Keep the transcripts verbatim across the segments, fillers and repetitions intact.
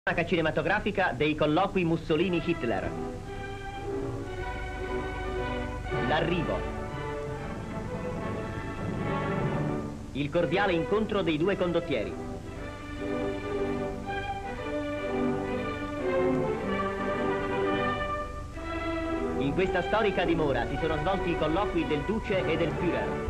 cinematografica dei colloqui Mussolini-Hitler. L'arrivo. Il cordiale incontro dei due condottieri. In questa storica dimora si sono svolti i colloqui del Duce e del Führer.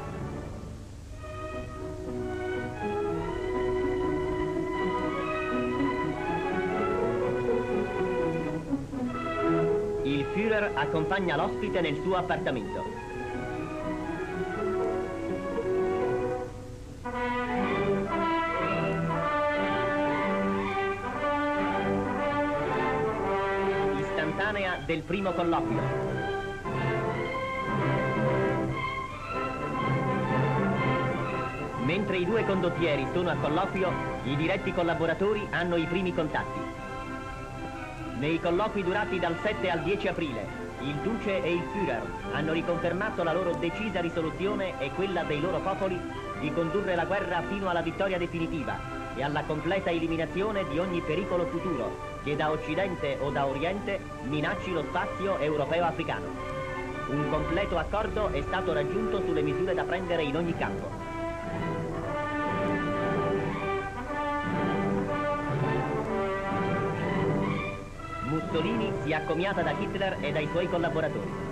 Il Führer accompagna l'ospite nel suo appartamento. Istantanea del primo colloquio. Mentre i due condottieri sono a colloquio, i diretti collaboratori hanno i primi contatti. Nei colloqui durati dal sette al dieci aprile, il Duce e il Führer hanno riconfermato la loro decisa risoluzione e quella dei loro popoli di condurre la guerra fino alla vittoria definitiva e alla completa eliminazione di ogni pericolo futuro che da Occidente o da Oriente minacci lo spazio europeo-africano. Un completo accordo è stato raggiunto sulle misure da prendere in ogni campo. Mussolini si accomiata da Hitler e dai suoi collaboratori.